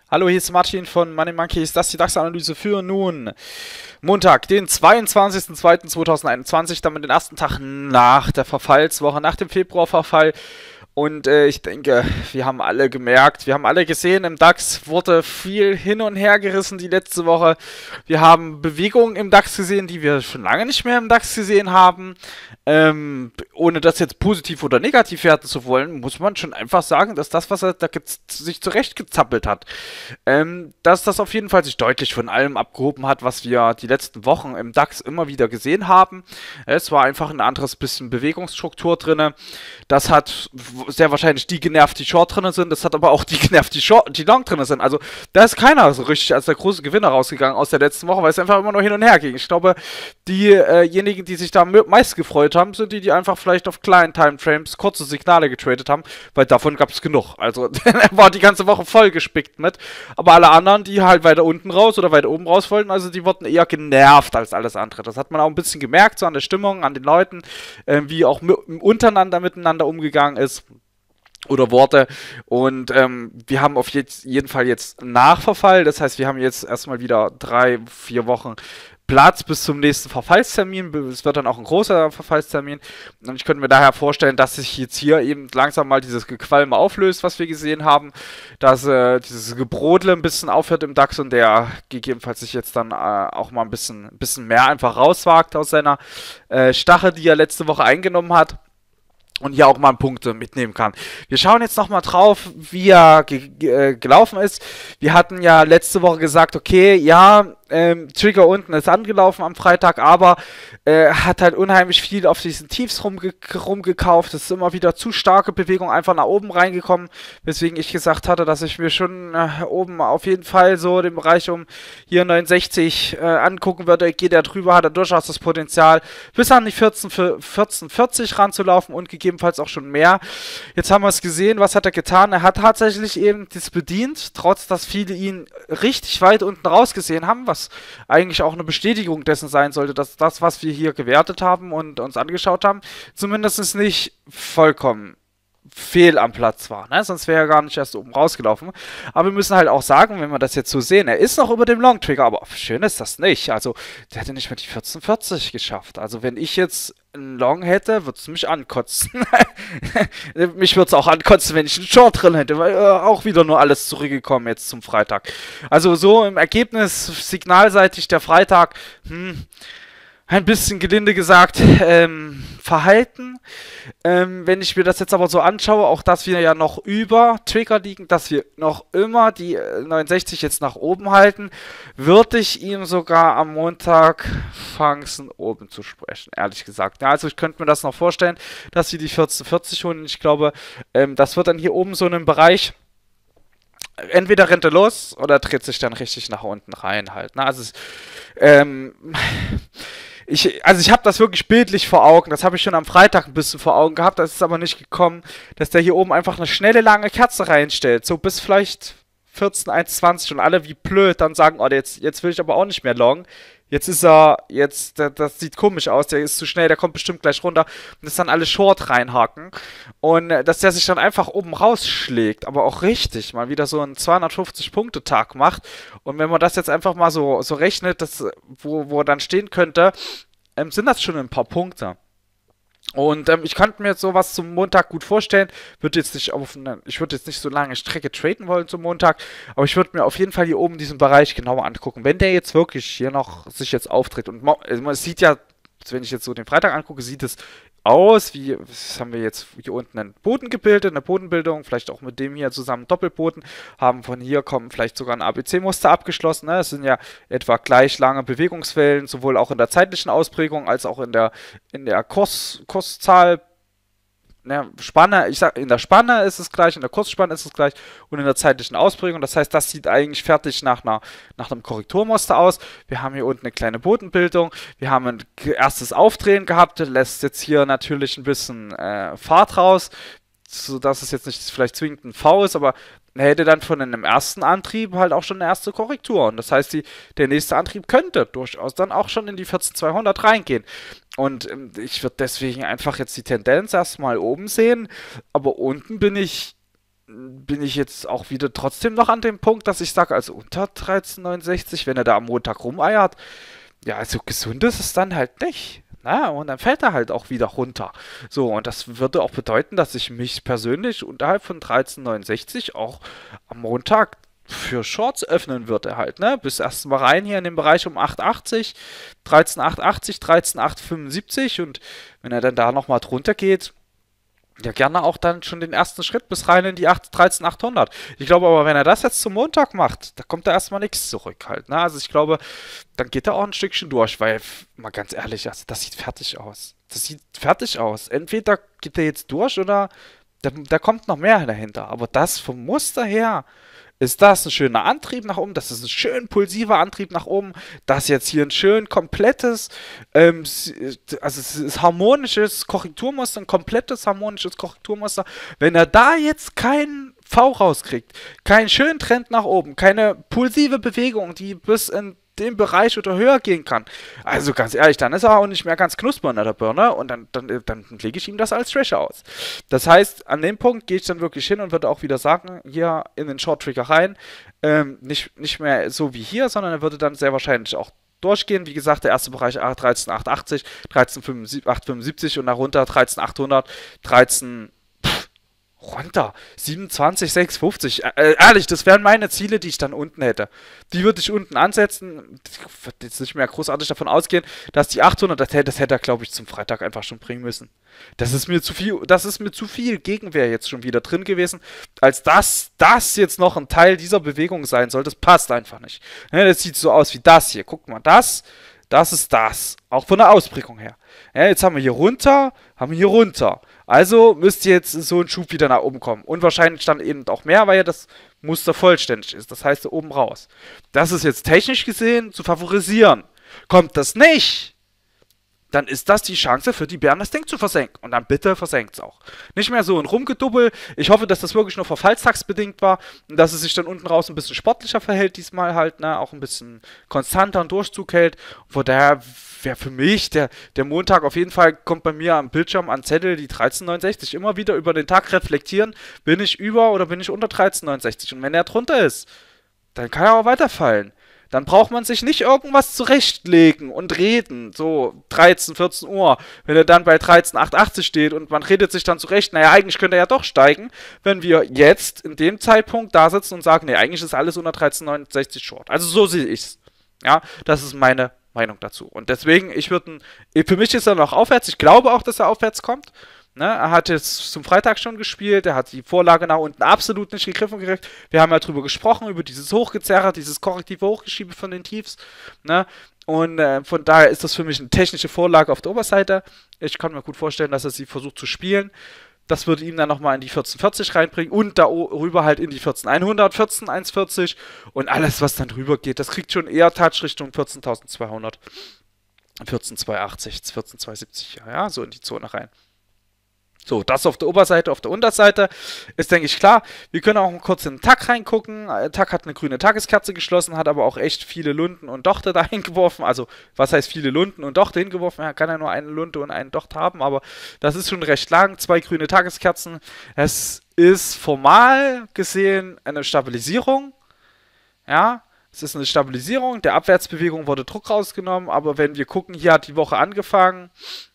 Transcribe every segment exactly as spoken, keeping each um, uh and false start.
Hallo, hier ist Martin von Money Monkeys. Das ist die DAX-Analyse für nun Montag, den zweiundzwanzigsten zweiten zweitausendeinundzwanzig, damit den ersten Tag nach der Verfallswoche, nach dem Februarverfall. Und äh, ich denke, wir haben alle gemerkt, wir haben alle gesehen, im DAX wurde viel hin und her gerissen die letzte Woche. Wir haben Bewegungen im DAX gesehen, die wir schon lange nicht mehr im DAX gesehen haben. Ähm, ohne das jetzt positiv oder negativ werten zu wollen, muss man schon einfach sagen, dass das, was er da sich zurechtgezappelt hat, ähm, dass das auf jeden Fall sich deutlich von allem abgehoben hat, was wir die letzten Wochen im DAX immer wieder gesehen haben. Es war einfach ein anderes bisschen Bewegungsstruktur drin. Das hat sehr wahrscheinlich die genervt, die Short drin sind. Das hat aber auch die genervt, die, Short, die Long drin sind. Also da ist keiner so richtig als der große Gewinner rausgegangen aus der letzten Woche, weil es einfach immer nur hin und her ging. Ich glaube, diejenigen, die sich da meist gefreut haben, sind die, die einfach vielleicht auf kleinen Timeframes kurze Signale getradet haben, weil davon gab es genug. Also war die ganze Woche voll gespickt mit. Aber alle anderen, die halt weiter unten raus oder weiter oben raus wollten, also die wurden eher genervt als alles andere. Das hat man auch ein bisschen gemerkt, so an der Stimmung, an den Leuten, äh, wie auch untereinander miteinander umgegangen ist. Oder Worte. Und ähm, wir haben auf jetzt, jeden Fall jetzt Nachverfall. Das heißt, wir haben jetzt erstmal wieder drei, vier Wochen Platz bis zum nächsten Verfallstermin. Es wird dann auch ein großer Verfallstermin. Und ich könnte mir daher vorstellen, dass sich jetzt hier eben langsam mal dieses Gequalme auflöst, was wir gesehen haben. Dass äh, dieses Gebrodle ein bisschen aufhört im DAX und der gegebenenfalls sich jetzt dann äh, auch mal ein bisschen, ein bisschen mehr einfach rauswagt aus seiner äh, Stache, die er letzte Woche eingenommen hat. Und hier auch mal Punkte mitnehmen kann. Wir schauen jetzt nochmal drauf, wie er ge ge gelaufen ist. Wir hatten ja letzte Woche gesagt, okay, ja, ähm, Trigger unten ist angelaufen am Freitag, aber äh, hat halt unheimlich viel auf diesen Tiefs rumge rumgekauft. Es ist immer wieder zu starke Bewegung einfach nach oben reingekommen, weswegen ich gesagt hatte, dass ich mir schon äh, oben auf jeden Fall so den Bereich um hier neunundsechzig äh, angucken würde. Geht er drüber, hat er durchaus das Potenzial, bis an die vierzehn vierzig ranzulaufen und gegebenenfalls auch schon mehr. Jetzt haben wir es gesehen, was hat er getan? Er hat tatsächlich eben das bedient, trotz dass viele ihn richtig weit unten rausgesehen haben, was eigentlich auch eine Bestätigung dessen sein sollte, dass das, was wir hier gewertet haben und uns angeschaut haben, zumindest nicht vollkommen fehl am Platz war, ne? Sonst wäre er gar nicht erst oben rausgelaufen. Aber wir müssen halt auch sagen, wenn wir das jetzt so sehen, er ist noch über dem Long Trigger, aber schön ist das nicht. Also, der hätte nicht mehr die vierzehn vierzig geschafft. Also, wenn ich jetzt einen Long hätte, würde es mich ankotzen. Mich würde es auch ankotzen, wenn ich einen Short drin hätte, weil äh, auch wieder nur alles zurückgekommen jetzt zum Freitag. Also, so im Ergebnis, signalseitig der Freitag, hm, ein bisschen gelinde gesagt, ähm, Verhalten. Ähm, wenn ich mir das jetzt aber so anschaue, auch dass wir ja noch über Trigger liegen, dass wir noch immer die äh, neunundsechzig jetzt nach oben halten, würde ich ihm sogar am Montag Chancen oben zu sprechen, ehrlich gesagt. Ja, also ich könnte mir das noch vorstellen, dass sie die vierzehn vierzig holen. Ich glaube, ähm, das wird dann hier oben so in einem Bereich, entweder rennt er los oder dreht sich dann richtig nach unten rein halt. Ne? Also es, ähm, Ich, also ich habe das wirklich bildlich vor Augen. Das habe ich schon am Freitag ein bisschen vor Augen gehabt. Das ist aber nicht gekommen, dass der hier oben einfach eine schnelle, lange Kerze reinstellt. So bis vielleicht vierzehn, eins zwanzig und alle wie blöd dann sagen, oh, jetzt, jetzt will ich aber auch nicht mehr long. Jetzt ist er, jetzt, das, das sieht komisch aus, der ist zu schnell, der kommt bestimmt gleich runter. Und das dann alle Short reinhaken. Und äh, dass der sich dann einfach oben rausschlägt, aber auch richtig, mal wieder so einen zweihundertfünfzig-Punkte-Tag macht. Und wenn man das jetzt einfach mal so, so rechnet, dass, wo, wo er dann stehen könnte, ähm, sind das schon ein paar Punkte. Und ähm, ich könnte mir jetzt sowas zum Montag gut vorstellen. Würde jetzt nicht auf eine, ich würde jetzt nicht so lange Strecke traden wollen zum Montag, aber ich würde mir auf jeden Fall hier oben diesen Bereich genauer angucken. Wenn der jetzt wirklich hier noch sich jetzt auftritt und also man sieht ja, wenn ich jetzt so den Freitag angucke, sieht es aus, wie was haben wir jetzt hier unten einen Boden gebildet, eine Bodenbildung, vielleicht auch mit dem hier zusammen Doppelboden, haben von hier kommen vielleicht sogar ein A B C-Muster abgeschlossen. Ne? Es sind ja etwa gleich lange Bewegungswellen, sowohl auch in der zeitlichen Ausprägung als auch in der, in der Kurs, Kurszahl. Ne, Spanne, ich sag, in der Spanne ist es gleich, in der Kursspanne ist es gleich und in der zeitlichen Ausprägung. Das heißt, das sieht eigentlich fertig nach, einer, nach einem Korrekturmuster aus. Wir haben hier unten eine kleine Bodenbildung. Wir haben ein erstes Aufdrehen gehabt. Lässt jetzt hier natürlich ein bisschen äh, Fahrt raus, sodass es jetzt nicht vielleicht zwingend ein V ist, aber er hätte dann von einem ersten Antrieb halt auch schon eine erste Korrektur. Und das heißt, die, der nächste Antrieb könnte durchaus dann auch schon in die vierzehn zweihundert reingehen. Und ähm, ich würde deswegen einfach jetzt die Tendenz erstmal oben sehen, aber unten bin ich bin ich jetzt auch wieder trotzdem noch an dem Punkt, dass ich sage, also unter dreizehn neunundsechzig, wenn er da am Montag rumeiert, ja, also gesund ist es dann halt nicht. Na, und dann fällt er halt auch wieder runter. So, und das würde auch bedeuten, dass ich mich persönlich unterhalb von dreizehn neunundsechzig auch am Montag für Shorts öffnen würde halt, ne? Bis erst mal rein hier in den Bereich um acht achtzig, dreizehn achtundachtzig, dreizehn achthundertfünfundsiebzig und wenn er dann da nochmal drunter geht, ja, gerne auch dann schon den ersten Schritt bis rein in die dreizehn achthundert. Ich glaube aber, wenn er das jetzt zum Montag macht, da kommt da erstmal nichts zurück halt. Ne? Also ich glaube, dann geht er auch ein Stückchen durch, weil, mal ganz ehrlich, also das sieht fertig aus. Das sieht fertig aus. Entweder geht er jetzt durch oder da, da kommt noch mehr dahinter. Aber das vom Muster her ist das ein schöner Antrieb nach oben, das ist ein schön pulsiver Antrieb nach oben, das jetzt hier ein schön komplettes, ähm, also es ist harmonisches Korrekturmuster, ein komplettes harmonisches Korrekturmuster. Wenn er da jetzt keinen V rauskriegt, keinen schönen Trend nach oben, keine pulsive Bewegung, die bis in den Bereich oder höher gehen kann. Also ganz ehrlich, dann ist er auch nicht mehr ganz knusper unter der Birne und dann, dann, dann lege ich ihm das als Schwäche aus. Das heißt, an dem Punkt gehe ich dann wirklich hin und würde auch wieder sagen, hier in den Short Trigger rein, ähm, nicht, nicht mehr so wie hier, sondern er würde dann sehr wahrscheinlich auch durchgehen. Wie gesagt, der erste Bereich dreizehn achthundertachtzig, dreizehn achthundertfünfundsiebzig und darunter dreizehn achthundert, dreizehn runter. siebenundzwanzig sechshundertfünfzig. Äh, ehrlich, das wären meine Ziele, die ich dann unten hätte. Die würde ich unten ansetzen. Ich würde jetzt nicht mehr großartig davon ausgehen, dass die achthundert, das hätte, das hätte er, glaube ich, zum Freitag einfach schon bringen müssen. Das ist mir zu viel, das ist mir zu viel Gegenwehr jetzt schon wieder drin gewesen, als dass das jetzt noch ein Teil dieser Bewegung sein soll. Das passt einfach nicht. Ja, das sieht so aus wie das hier. Guck mal, das, das ist das. Auch von der Ausprägung her. Ja, jetzt haben wir hier runter, haben wir hier runter. Also müsste jetzt so ein Schub wieder nach oben kommen. Und wahrscheinlich dann eben auch mehr, weil ja das Muster vollständig ist. Das heißt, oben raus. Das ist jetzt technisch gesehen zu favorisieren. Kommt das nicht, dann ist das die Chance für die Bären, das Ding zu versenken. Und dann bitte versenkt es auch. Nicht mehr so ein Rumgedubbel. Ich hoffe, dass das wirklich nur verfallstagsbedingt war und dass es sich dann unten raus ein bisschen sportlicher verhält diesmal halt, ne? Auch ein bisschen konstanter einen Durchzug hält. Von daher wäre für mich der, der Montag auf jeden Fall, kommt bei mir am Bildschirm an Zettel die dreizehn neunundsechzig. Immer wieder über den Tag reflektieren. Bin ich über oder bin ich unter dreizehn neunundsechzig? Und wenn er drunter ist, dann kann er auch weiterfallen. Dann braucht man sich nicht irgendwas zurechtlegen und reden, so dreizehn, vierzehn Uhr, wenn er dann bei dreizehn achtundachtzig steht und man redet sich dann zurecht, naja, eigentlich könnte er ja doch steigen, wenn wir jetzt in dem Zeitpunkt da sitzen und sagen, nee, eigentlich ist alles unter dreizehn neunundsechzig Short. Also so sehe ich's. Ja, das ist meine Meinung dazu. Und deswegen, ich würde, für mich ist er noch aufwärts, ich glaube auch, dass er aufwärts kommt. Ne, er hat jetzt zum Freitag schon gespielt, er hat die Vorlage nach unten absolut nicht gegriffen gekriegt. Wir haben ja drüber gesprochen, über dieses Hochgezerre, dieses korrektive Hochgeschiebe von den Tiefs. Ne? Und äh, von daher ist das für mich eine technische Vorlage auf der Oberseite. Ich kann mir gut vorstellen, dass er sie versucht zu spielen. Das würde ihm dann nochmal in die vierzehn vierzig reinbringen und darüber halt in die vierzehn hundert, vierzehn hundertvierzig und alles, was dann drüber geht, das kriegt schon eher Touch Richtung vierzehntausendzweihundert, vierzehn zweihundertachtzig, vierzehn zweihundertsiebzig, ja, so in die Zone rein. So, das auf der Oberseite, auf der Unterseite ist, denke ich, klar. Wir können auch kurz in den Tag reingucken. Tag hat eine grüne Tageskerze geschlossen, hat aber auch echt viele Lunden und Dochte da hingeworfen. Also, was heißt viele Lunden und Dochte hingeworfen? Er kann ja nur eine Lunte und einen Docht haben, aber das ist schon recht lang. Zwei grüne Tageskerzen. Es ist formal gesehen eine Stabilisierung. Ja, es ist eine Stabilisierung. Der Abwärtsbewegung wurde Druck rausgenommen, aber wenn wir gucken, hier hat die Woche angefangen,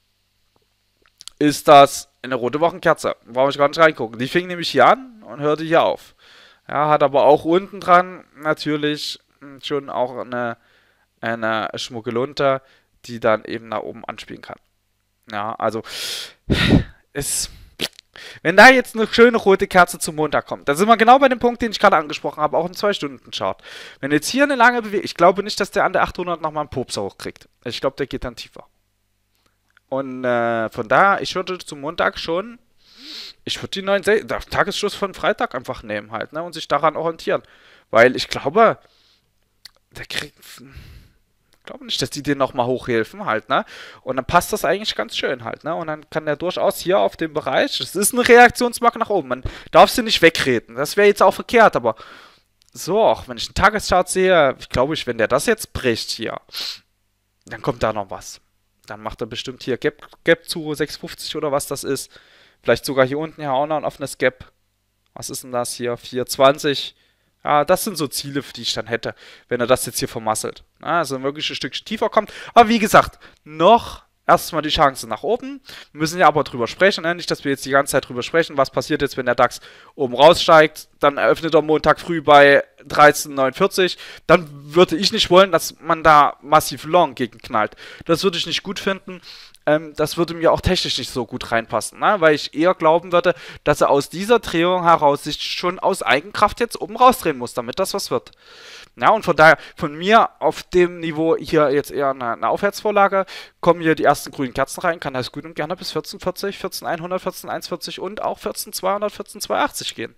ist das eine rote Wochenkerze. Brauche ich gar nicht reingucken. Die fing nämlich hier an und hörte hier auf. Ja, hat aber auch unten dran natürlich schon auch eine, eine Schmuggelunter, die dann eben nach oben anspielen kann. Ja, also es, wenn da jetzt eine schöne rote Kerze zum Montag kommt, dann sind wir genau bei dem Punkt, den ich gerade angesprochen habe, auch im zwei Stunden Chart. Wenn jetzt hier eine lange Bewegung, ich glaube nicht, dass der an der achthundert nochmal einen Pops hochkriegt. Ich glaube, der geht dann tiefer. Und äh, von daher, ich würde zum Montag schon, ich würde die neunundsechzig, den Tagesschluss von Freitag einfach nehmen halt, ne, und sich daran orientieren. Weil ich glaube, der kriegt, ich glaube nicht, dass die den nochmal hochhelfen halt, ne, und dann passt das eigentlich ganz schön halt, ne, und dann kann der durchaus hier auf dem Bereich, das ist eine Reaktionsmarke nach oben, man darf sie nicht wegreden, das wäre jetzt auch verkehrt, aber so, auch wenn ich einen Tageschart sehe, glaube ich, wenn der das jetzt bricht hier, dann kommt da noch was. Dann macht er bestimmt hier Gap, Gap zu sechs fünfzig oder was das ist. Vielleicht sogar hier unten ja auch noch ein offenes Gap. Was ist denn das hier? vier zwanzig. Ja, das sind so Ziele, die ich dann hätte, wenn er das jetzt hier vermasselt. Also wirklich ein Stückchen tiefer kommt. Aber wie gesagt, noch erstmal die Chance nach oben. Wir müssen ja aber drüber sprechen, ne? Nicht, dass wir jetzt die ganze Zeit drüber sprechen, was passiert jetzt, wenn der DAX oben raussteigt, dann eröffnet er Montag früh bei dreizehn neunundvierzig, dann würde ich nicht wollen, dass man da massiv long gegenknallt. Das würde ich nicht gut finden. Ähm, das würde mir auch technisch nicht so gut reinpassen, ne? Weil ich eher glauben würde, dass er aus dieser Drehung heraus sich schon aus Eigenkraft jetzt oben rausdrehen muss, damit das was wird. Ja, und von daher, von mir auf dem Niveau hier jetzt eher eine, eine Aufwärtsvorlage, kommen hier die ersten grünen Kerzen rein, kann das gut und gerne bis vierzehn vierzig, vierzehn hundert, vierzehn hundertvierzig und auch vierzehn zweihundert, vierzehn zweihundertachtzig gehen.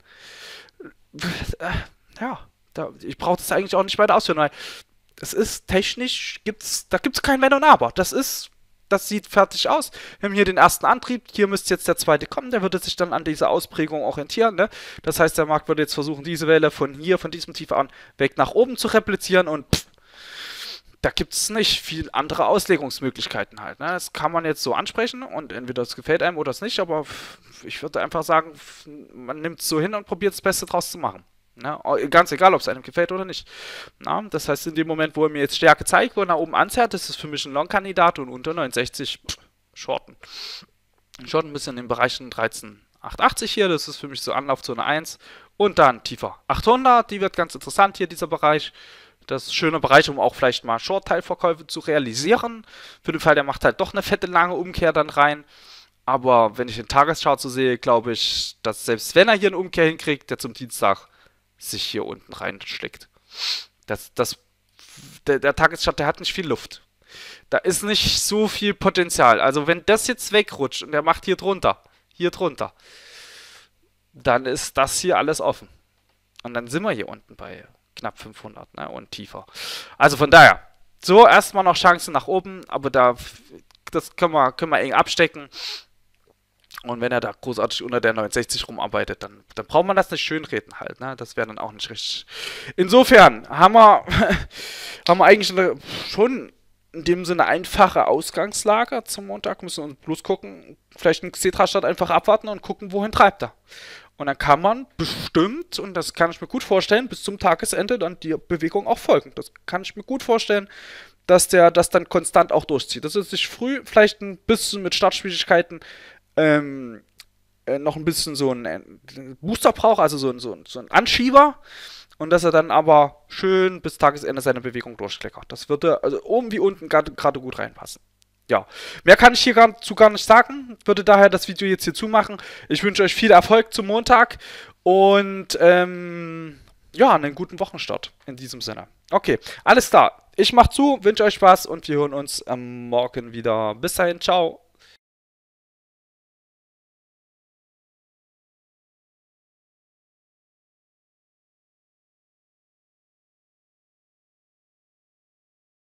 Ja, da, ich brauche das eigentlich auch nicht weiter ausführen, weil es ist technisch, gibt's, da gibt es kein Wenn und Aber. Das ist, das sieht fertig aus. Wir haben hier den ersten Antrieb, hier müsste jetzt der zweite kommen, der würde sich dann an dieser Ausprägung orientieren. Ne? Das heißt, der Markt würde jetzt versuchen, diese Welle von hier, von diesem Tief an, weg nach oben zu replizieren und pff, da gibt es nicht viel andere Auslegungsmöglichkeiten halt. Ne? Das kann man jetzt so ansprechen und entweder es gefällt einem oder es nicht, aber ich würde einfach sagen, man nimmt es so hin und probiert das Beste draus zu machen. Ne? Ganz egal, ob es einem gefällt oder nicht. Na, das heißt, in dem Moment, wo er mir jetzt Stärke zeigt, wo er nach oben anzerrt, ist es für mich ein Long-Kandidat und unter neunundsechzig pff, Shorten. Shorten ein bisschen in den Bereichen dreizehn achtundachtzig hier, das ist für mich so Anlaufzone eins und dann tiefer achthundert, die wird ganz interessant hier, dieser Bereich. Das ist ein schöner Bereich, um auch vielleicht mal Short-Teilverkäufe zu realisieren. Für den Fall, der macht halt doch eine fette, lange Umkehr dann rein. Aber wenn ich den Tageschart so sehe, glaube ich, dass selbst wenn er hier eine Umkehr hinkriegt, der zum Dienstag sich hier unten reinschlägt. Das, das, der, der Tageschart, der hat nicht viel Luft. Da ist nicht so viel Potenzial. Also wenn das jetzt wegrutscht und der macht hier drunter, hier drunter, dann ist das hier alles offen. Und dann sind wir hier unten bei knapp fünfhundert, ne, und tiefer. Also von daher, so erstmal noch Chancen nach oben, aber da, das können wir, können wir eng abstecken. Und wenn er da großartig unter der neunundsechzig rumarbeitet, dann, dann braucht man das nicht schönreden halt, ne? Das wäre dann auch nicht richtig. Insofern haben wir, haben wir eigentlich eine, schon in dem Sinne einfache Ausgangslage zum Montag. Müssen wir uns bloß gucken, vielleicht einen Xetra-Start einfach abwarten und gucken, wohin treibt er. Und dann kann man bestimmt, und das kann ich mir gut vorstellen, bis zum Tagesende dann die Bewegung auch folgen. Das kann ich mir gut vorstellen, dass der das dann konstant auch durchzieht. Dass er sich früh vielleicht ein bisschen mit Startschwierigkeiten ähm, äh, noch ein bisschen so einen Booster braucht, also so ein, so, ein, so ein Anschieber. Und dass er dann aber schön bis Tagesende seine Bewegung durchkleckert. Das würde also oben wie unten gerade gut reinpassen. Ja, mehr kann ich hier gar, zu gar nicht sagen. Würde daher das Video jetzt hier zumachen. Ich wünsche euch viel Erfolg zum Montag und ähm, ja, einen guten Wochenstart in diesem Sinne. Okay, alles klar. Ich mach zu, wünsche euch Spaß und wir hören uns am Morgen wieder. Bis dahin, ciao.